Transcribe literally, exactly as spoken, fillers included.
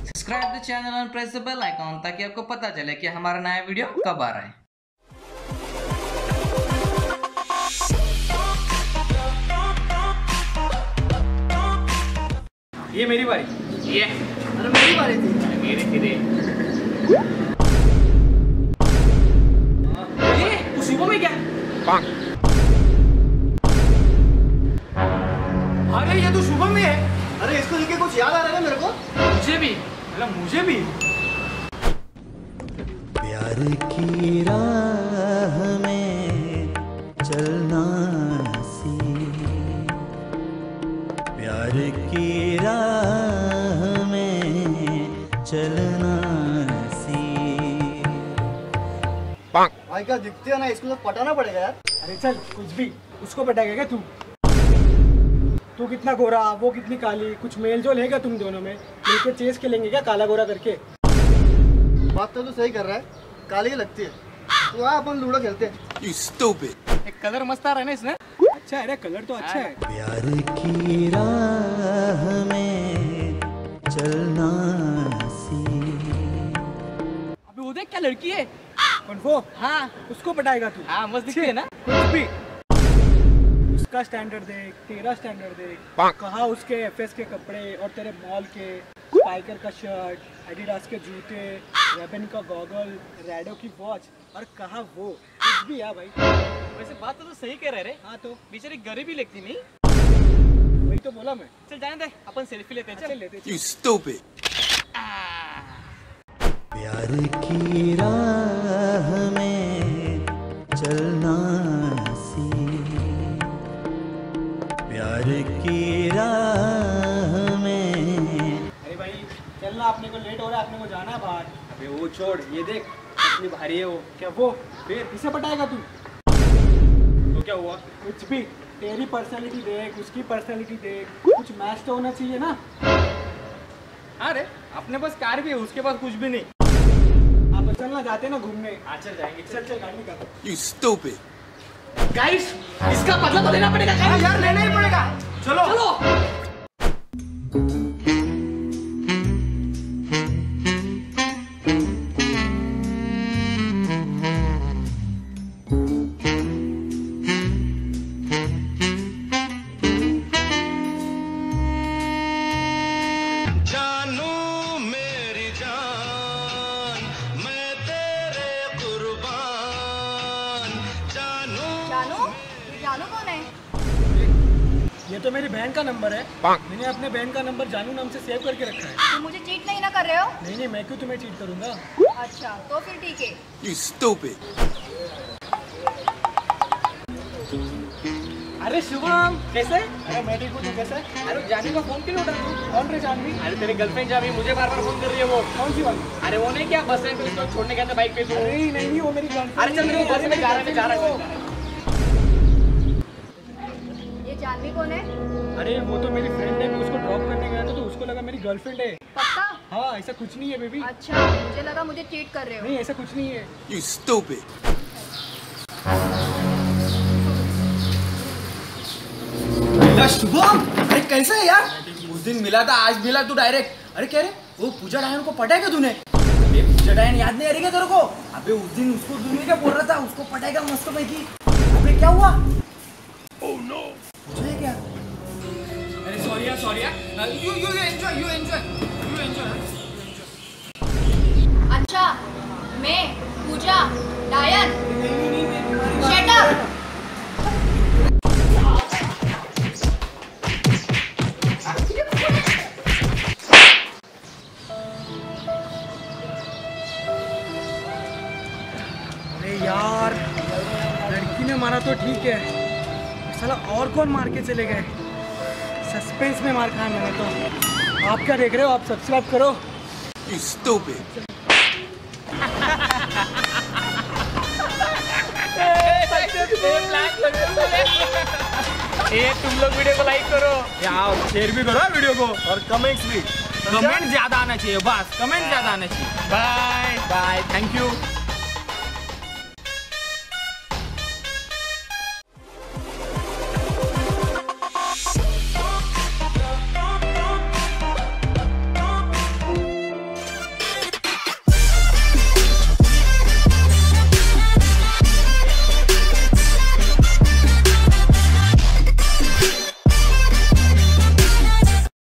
Subscribe the channel और press the bell icon ताकि आपको पता चले कि हमारा नया वीडियो कब आ रहा है। ये मेरी बारी। ये अरे मेरी बारी थी। मेरी थी रे। ये तू शुभम में क्या? अरे ये तो शुभम में है। अरे इसको देख के कुछ याद आ रहा है मेरे को। मुझे भी मतलब मुझे भी प्यार की राह में चलना सी, प्यार की राह में चलना सी। भाई क्या दिखते हो ना, इसको तो पटाना पड़ेगा यार। अरे चल कुछ भी, उसको पटाएगा क्या तू? तू कितना गोरा, वो कितनी काली, कुछ मेल जोल है क्या तुम दोनों में? मिलकर चेस खेलेंगे क्या काला गोरा करके? बात तो तू सही कर रहा है, काली लगती है। तो आ अपन लूडो खेलते हैं। You stupid। एक कलर मस्त आ रहा है ना इसमें। अच्छा है, कलर तो अच्छा है। प्यार की राह में चलना सी। अबे वो देख क्या लड़की है। कौन वो? हाँ उसको पटाएगा तू? हाँ मस्त दिखती है ना। कुछ भी उसका स्टैंडर्ड देख, तेरा स्टैंडर्ड देख। कहाँ उसके एफएस के कपड़े और तेरे मॉल के स्पाइकर का शर्ट, एडिडास के जूते, रेबन का गॉगल, रैडो की वॉच, और कहाँ वो कुछ भी है भाई। वैसे बात तो, तो सही कह रहे रे। हाँ तो बेचारी गरीबी लगती नहीं। वही तो बोला मैं। चल जाने दे, अपन सेल्फी लेते हैं। चल लेते हैं। You stupid। प्यार की राह में चलना सी, प्यार की राह में। अरे भाई चलना, अपने को लेट हो रहा है, अपने को जाना है बाहर। अबे वो छोड़, ये देख कितनी भारी है वो। क्या वो? फिर किसे पटाएगा तू? तो क्या हुआ? कुछ भी, तेरी पर्सनालिटी देख, उसकी पर्सनालिटी देख, कुछ मैच तो होना चाहिए ना। अरे अपने पास कार भी है, उसके पास कुछ भी नहीं। आप चलना, जाते हैं ना घूमने। हाँ चल जाएंगे। चल चल गाड़ी निकाल। You stupid। गाइस, इसका बदला तो लेना पड़ेगा। हाँ यार लेना ही पड़ेगा। चलो चलो। जानू? जानू कौन है? ये तो मेरी बहन का नंबर है। मैंने अपने बहन का नंबर जानू नाम से सेव करके रखा है। तुम मुझे चीट नहीं ना कर रहे हो? नहीं नहीं, मैं क्यों तुम्हें चीट करूंगा? अच्छा तो फिर ठीक है। You stupid। अरे शुभम कैसे? अरे मैं ठीक हूँ, तू कैसा? अरे जानवी का फोन क्यों नहीं उठा तू? कौन रे जानवी? अरे तेरी गर्लफ्रेंड जानवी मुझे बार बार फोन कर रही है वो। कौन सी वाली? अरे वो नहीं क्या, बस स्टैंड पे इसको छोड़ने गया था बाइक पे तू। अरे नहीं नहीं, वो मेरी गर्लफ्रेंड। अरे चल मेरे को बस में जा रहा है, मैं जा रहा हूँ। ये जानवी कौन है? अरे वो तो मेरी फ्रेंड है, मैं उसको ड्रॉप करने गया था तो उसको लगा मेरी गर्लफ्रेंड है। पक्का? हाँ ऐसा कुछ नहीं है बेबी। अच्छा मुझे लगा मुझे चीट कर रहे हो। नहीं ऐसा कुछ नहीं है। You stupid। शुभम, अरे कैसा है यार? उस दिन मिला था, आज मिला तू डायरेक्ट। अरे क्या रे, वो पूजा डायन को पटाएगा तूने? अबे पूजा डायन याद नहीं आ रही क्या तेरे को? अबे उस दिन उसको तूने क्या बोल रहा था, उसको पटाएगा मस्त पैकी। अबे क्या हुआ? ओह नो, मुझे क्या? अरे सॉरी यार, सॉरी यार। You you enjoy, you enjoy, you enjoy. अच्छा मैं पूजा डायन, शट अप। अरे यार लड़की ने मारा तो ठीक है, साला और कौन मार के चले गए? सस्पेंस में मार खाया मैंने तो। आप क्या देख रहे हो? आप सब्सक्राइब करो। You stupid। ये तुम लोग वीडियो को लाइक करो यार, शेयर भी करो वीडियो को और कमेंट्स भी। कमेंट ज्यादा आना चाहिए, बस कमेंट ज्यादा आना चाहिए। Bye bye, thank you.